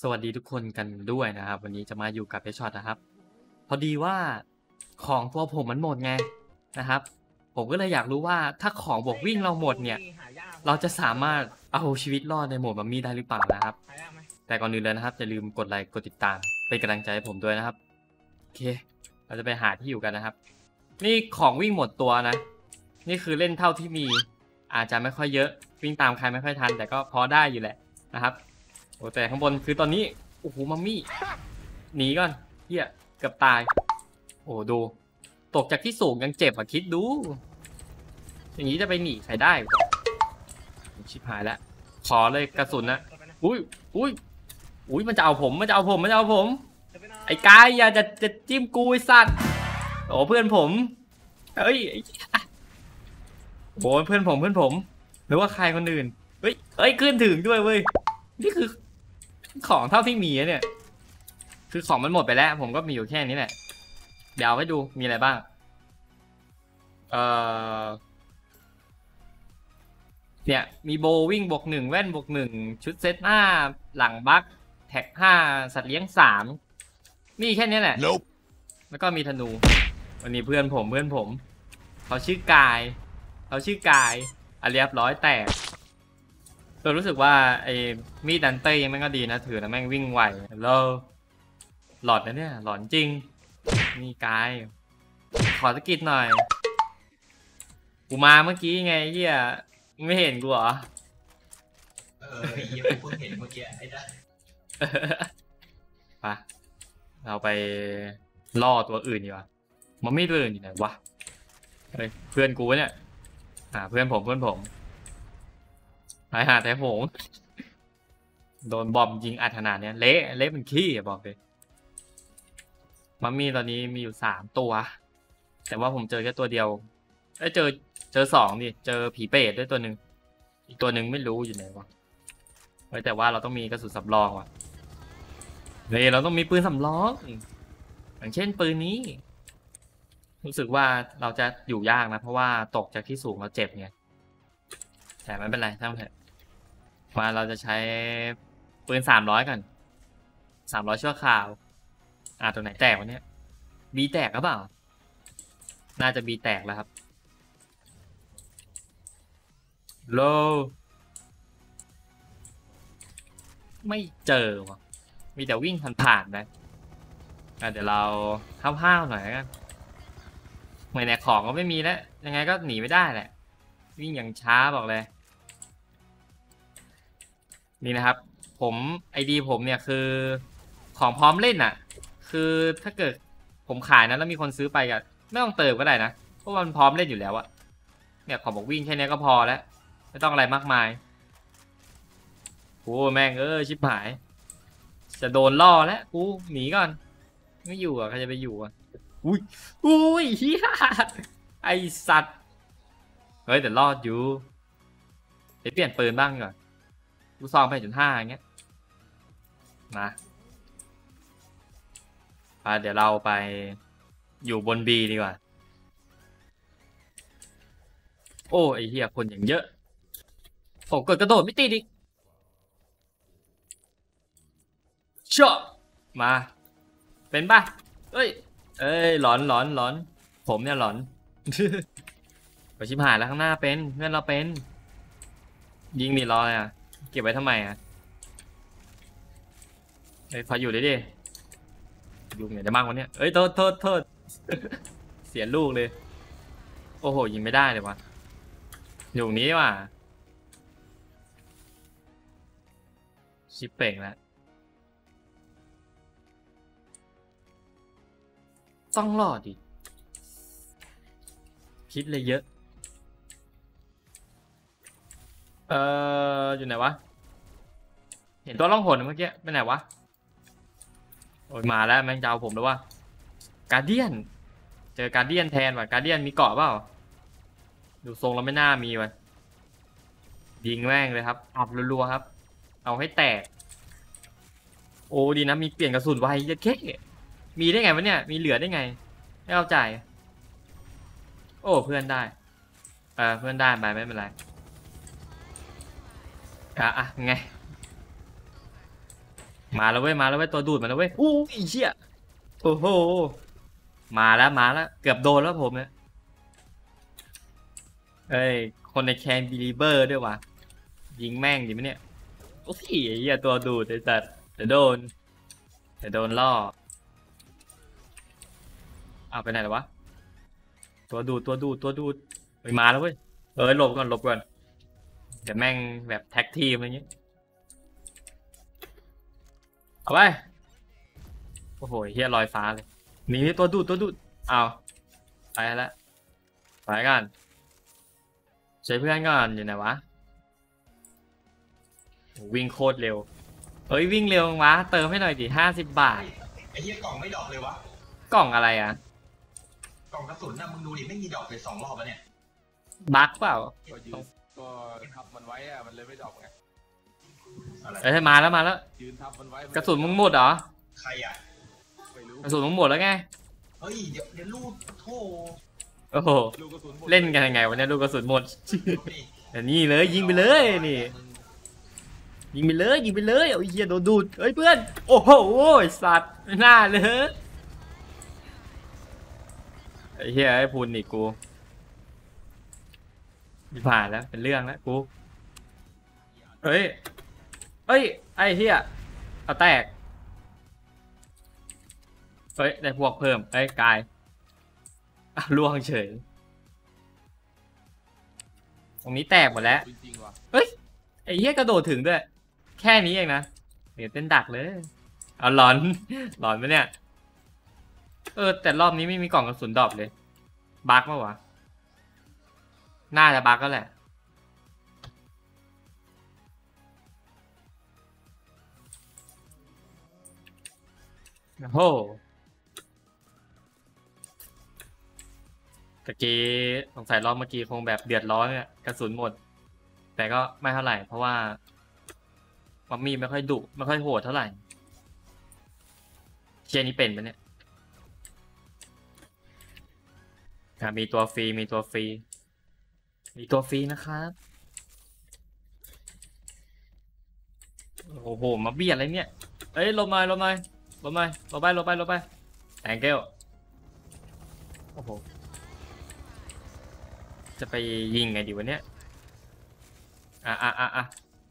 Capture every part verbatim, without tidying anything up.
สวัสดีทุกคนกันด้วยนะครับวันนี้จะมาอยู่กับเอชช็อตนะครับพอดีว่าของตัวผมมันหมดไงนะครับผมก็เลยอยากรู้ว่าถ้าของบวกวิ่งเราหมดเนี่ยเราจะสามารถเอาชีวิตรอดในโหมดมัมมี่ได้หรือเปล่านะครับแต่ก่อนอื่นเลยนะครับอย่าลืมกดไลค์กดติดตามเป็นกำลังใจให้ผมด้วยนะครับโอเคเราจะไปหาที่อยู่กันนะครับนี่ของวิ่งหมดตัวนะนี่คือเล่นเท่าที่มีอาจจะไม่ค่อยเยอะวิ่งตามใครไม่ค่อยทันแต่ก็พอได้อยู่แหละนะครับโอ้แต่ข้างบนคือตอนนี้โอ้โหมัมมี่หนีก่อนเฮียเกือบตายโอ้ดูตกจากที่สูงยังเจ็บอ่ะคิดดูอย่างนี้จะไปหนีใครได้ชิบหายแล้วขอเลยกระสุนนะอุ้ยอุ้ยอุ้ยมันจะเอาผมมันจะเอาผมมันจะเอาผมไอ้กายอย่าจะจะจิ้มกูไอ้สัตว์โอ้เพื่อนผมเฮ้ยโอ้เพื่อนผมเพื่อนผมหรือว่าใครคนอื่นเฮ้ยเฮ้ยขึ้นถึงด้วยเว้ยนี่คือของเท่าที่มีเนี่ยคือของมันหมดไปแล้วผมก็มีอยู่แค่นี้แหละเดี๋ยวเอาให้ดูมีอะไรบ้างเอ่อเนี่ยมีโบวิ่งบวกหนึ่งแว่นบวกหนึ่งชุดเซตห้าหลังบัคแท็กห้าสัตว์เลี้ยงสามมีแค่นี้แหละ nope. แล้วก็มีธนูวันนี้เพื่อนผมเพื่อนผมเขาชื่อกายเขาชื่อกายอ่ะเรียบร้อยแตกเรารู้สึกว่าไอ้มีดดันเต้ยังแม่งก็ดีนะถือนะแม่งวิ่งไวแล้วหลอดนะเนี่ยหลอนจริงนี่กายขอสกิดหน่อยกูมาเมื่อกี้ไงเฮียไม่เห็นกูเหรอเออเฮียกูเห็นเมื่อกี้ไอ้ได้ไปเราไปล่อตัวอื่นดีกว่ามันไม่ตัวอื่นอยู่ไหนวะเฮ้ยเพื่อนกูเนี่ยหาเพื่อนผมเพื่อนผมหายหาแต่โหงโดนบอมยิงอัดขนาดเนี้ยเละเละเป็นขี้อะบอกเลยมัมมี่ตอนนี้มีอยู่สามตัวแต่ว่าผมเจอแค่ตัวเดียวเอ้ยเจอเจอสองดิเจอผีเปรตด้วยตัวหนึ่งอีกตัวหนึ่งไม่รู้อยู่ไหนวะเฮ้ยแต่ว่าเราต้องมีกระสุนสำรองว่ะเฮ้ยเราต้องมีปืนสำรองอย่างเช่นปืนนี้รู้สึกว่าเราจะอยู่ยากนะเพราะว่าตกจากที่สูงเราเจ็บไงแต่ไม่เป็นไรช่างเถอะมาเราจะใช้ปืนสามร้อยกันสามร้อยชั่วคราวอ่าตัวไหนแตกวะเนี่ยบีแตกหรือเปล่าน่าจะบีแตกแล้วครับโลไม่เจอวะมีแต่วิ่งผ่านๆนะเดี๋ยวเราห้าวๆหน่อยกันไม่แน่ของก็ไม่มีแล้วยังไงก็หนีไม่ได้แหละวิ่งอย่างช้าบอกเลยนี่นะครับผมไอดีผมเนี่ยคือของพร้อมเล่นอ่ะคือถ้าเกิดผมขายนะแล้วมีคนซื้อไปก็ไม่ต้องเติมก็ได้นะเพราะมันพร้อมเล่นอยู่แล้วอะเนี่ยขอบอกวิ่งแค่นี้ก็พอแล้วไม่ต้องอะไรมากมายโอ้แม่งเออชิบหายจะโดนล่อแล้วกูหนีก่อนไม่อยู่อ่ะใครจะไปอยู่อ่ะอุ้ยอุ้ยเฮียไอสัตว์เฮ้ยแต่รอดอยู่ไปเปลี่ยนปืนบ้างก่อนกูซองไปจุดห้าอย่างเงี้ยมาไปเดี๋ยวเราไปอยู่บนบีดีกว่าโอ้ไอเฮียคนอย่างเยอะผมกดกระโดดไม่ติดอีกเชาะมาเป็นป่ะเอ้ยเอ้ยหลอนหลอนหลอนผมเนี่ยหลอนไปชิบหายแล้วข้างหน้าเป็นเพื่อนเราเป็นยิงนี่รออ่ะเก็บไว้ทำไมอ่ะเฮ้ยพออยู่ได้ดิลูกเนี่ยจะมากกว่านี้เอ้ยโทษโทษโทษเสียลูกเลยโอ้โหยิงไม่ได้เลยวะอยู่นี้ว่ะชิปเป่งแล้วต้องรอดดิคิดเลยเยอะเอออยู่ไหนวะเห็นตัวล่องหนเมื่อกี้ไปไหนวะโอ้ยมาแล้วแม่งจะเอาผมแล้ววะการเดียนเจอการเดียนแทนว่ะการเดียนมีเกาะเปล่าดูทรงแล้วไม่น่ามีว่ะยิงแม่งเลยครับอับรัวๆครับเอาให้แตกโอ้ดีนะมีเปลี่ยนกระสุนไวเยัดเค้มีได้ไงวะเนี่ยมีเหลือได้ไงไม่เอาใจโอ้เพื่อนได้เออเพื่อนได้ไปไม่เป็นไรอ่ะอ่ะไงมาแล้วเว้ยมาแล้วเว้ยตัวดูดมาแล้วเว้ยอู้อีเชี่ยโอ้โหมาแล้วมาแล้วเกือบโดนแล้วผมเนี่ยเอ้ยคนในแคนบิลีเบอร์ด้วยวะยิงแม่งดิมั้ยเนี่ยโอ้ยไอ้เหี้ยตัวดูดไอ้สัตว์เดี๋ยวโดนเดี๋ยวโดนล่อเอาไปไหนแล้ววะตัวดูดตัวดูดตัวดูดไปมาแล้วเว้ยเอ้ยหลบก่อนหลบก่อนเดี๋ยวแม่งแบบแท็กทีมอะไรเงี้ยเอาไปโอ้โหเฮียลอยฟ้าเลยหนีตัวดูดตัวดูดเอาไปแล้วไปกันใช้เพื่อนก่อนอยู่ไหนวะวิ่งโคตรเร็วเฮ้ยวิ่งเร็ววะเติมให้หน่อยดิห้าสิบบาทไอ้เหี้ยกล่องไม่ดรอปเลยวะกล่องอะไรอ่ะกล่องกระสุนน่ะมึงดูดิไม่มีดรอปเลยสองรอบแล้วเนี่ยบั๊กเปล่าก็ยืนก็ทับมันไว้อะมันเลยไม่ดรอปไงอะไรเอ้ยมาแล้วมาแล้วยืนทับมันไว้กระสุนมึงหมดเหรอใครอ่ะไม่รู้กระสุนมึงหมดแล้วไงเฮ้ยเดี๋ยวเดี๋ยวลูกโธ่โอ้โหลูกกระสุนหมดเล่นกันยังไงวะเนี่ยลูกกระสุนหมดดูดิแต่นี่เลยยิงไปเลยนี่ยิงไปเลยยิงไปเลยเอาไอ้เหี้ยโดนดูดเฮ้ยเพื่อนโอ้โหสัตว์ไม่น่าเลยไอ้เหี้ยไอ้พูนนี่กูมีผ่านแล้วเป็นเรื่องแล้วกูเฮ้ยเฮ้ยไอ้เหี้ยเอาแตกเฮ้ยได้พวกเพิ่มเฮ้ยกายอ่ะล่วงเฉยตรงนี้แตกหมดแล้วจริงๆว่ะไอ้เหี้ยกระโดดถึงด้วยแค่นี้เองนะเดี๋ยวเต้นดักเลยเอาหลอน หลอนไหมเนี่ยเออแต่รอบนี้ไม่มีกล่องกระสุนดรอปเลยบั๊กปะวะน่าจะบั๊กก็แหละโอ้โหตะกี้สงสัยรอบเมื่อกี้คงแบบเดือดร้อนเนี่ยกระสุนหมดแต่ก็ไม่เท่าไหร่เพราะว่ามัมมี่ไม่ค่อยดุไม่ค่อยโหดเท่าไหร่เชียร์นี้เป็นปะเนี่ยอ่ะมีตัวฟรีมีตัวฟรีมีตัวฟรีนะครับโอ้โหมาเบียดอะไรเนี่ยเอ้ยลงมาลงมาลงมาลงไปลงไปลงไปแองเกิลโอ้โหจะไปยิงไงดีวะเนี่ยอ่ะอ่ะอ่ะอ่ะ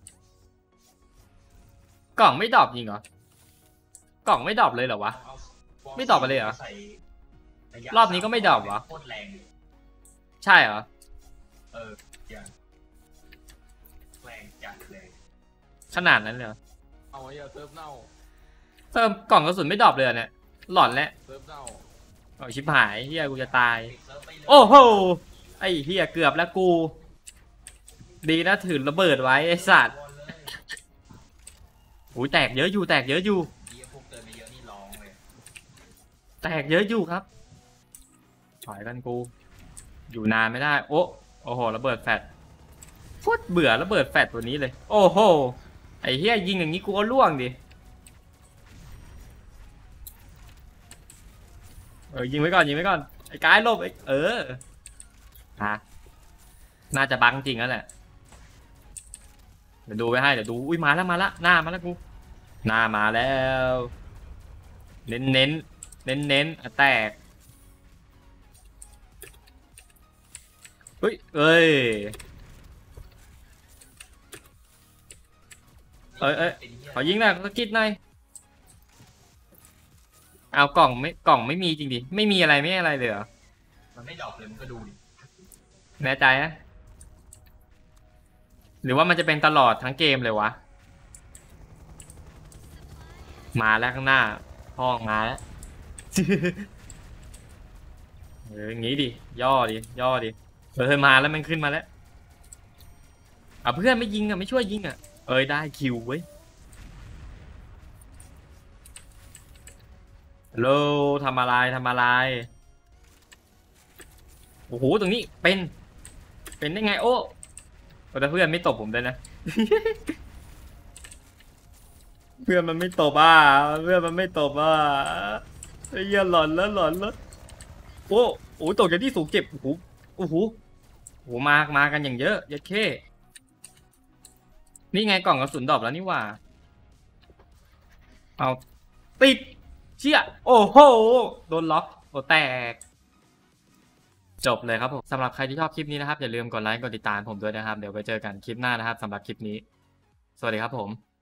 กล่องไม่ดรอปยิงเหรอกล่องไม่ดรอปเลยเหรอวะเอาไม่ดรอปไปเลยเหรอใส่ะยะรอบนี้ก็ไม่ดรอปเหรอโคตรแรงใช่เหรอเอออย่างแรงจัดเลยขนาดนั้นเลยเหรอเอาไว้เอาเซิร์ฟเน่าเติมกล่องกระสุนไม่ดรอปเลยเหรอเนี่ยหลอนแล้วเซิร์ฟเน่าเอาชิบหายเฮียกูจะตายปิดเซิร์ฟไปเลยโอ้โหไอ้เฮียเกือบแล้วกู ดีนะถือระเบิดไว้ไอ้สัตว์วอนเลยอุ้ยแตกเยอะอยู่แตกเยอะอยู่เหี้ยพวกเติมไปเยอะนี่ร้องเลยแตกเยอะอยู่ครับถอยกันกู อยู่นานไม่ได้ โอ้โอ้โหระเบิดแฟดโคตรเบื่อระเบิดแฟดตัวนี้เลย โอ้โหไอ้เฮียยิงอย่างนี้กูก็ล่วงดิเออยิงไว้ก่อนยิงไว้ก่อนไอ้กายหลบไอ้เออฮะน่าจะบังจริงแล้วแหละเดี๋ยวดูไว้ให้เดี๋ยวดูอุ้ยมาแล้วมาแล้วหน้ามาแล้วกูหน้ามาแล้ว เน้นเน้นเน้นเน้นๆอ่ะแตกเฮ้ยเอ้ยเอ้ยเอ้ยป็นหี้ขอยิงหน่อยสกิดหน่อยเอากล่องไม่กล่องไม่มีจริงดิไม่มีอะไรไม่อะไรเลยเหรอมันไม่ดรอปเลยมันก็ดูดิแน่ใจนะหรือว่ามันจะเป็นตลอดทั้งเกมเลยวะมาแล้วข้างหน้าพ่องมาแล้ว เอออย่างงี้ดิย่อดิย่อดิเออมาแล้วมันขึ้นมาแล้วอ่ะเพื่อนไม่ยิงอ่ะไม่ช่วยยิงอ่ะเอ้ยได้คิวเว้ยฮัลโหลทำอะไรทำอะไรโอ้โหตรงนี้เป็นเป็นได้ไงโอ้แต่เพื่อนไม่ตบผมเลยนะ เพื่อนมันไม่ตบอ่ะเพื่อนมันไม่ตบอ่ะไอ้เหี้ยหลอนแล้วหลอนแล้วโอ้โหตกจากที่สูงเจ็บโอ้โหโอ้โหโอ้โหมามากันอย่างเยอะยัดเข้นี่ไงกล่องกระสุนดรอปแล้วนี่หว่าเอาติดเชี่ยโอ้โหโดนล็อกโอ้แตกจบเลยครับผมสำหรับใครที่ชอบคลิปนี้นะครับอย่าลืมกดไลค์กดติดตามผมด้วยนะครับเดี๋ยวไปเจอกันคลิปหน้านะครับสำหรับคลิปนี้สวัสดีครับผม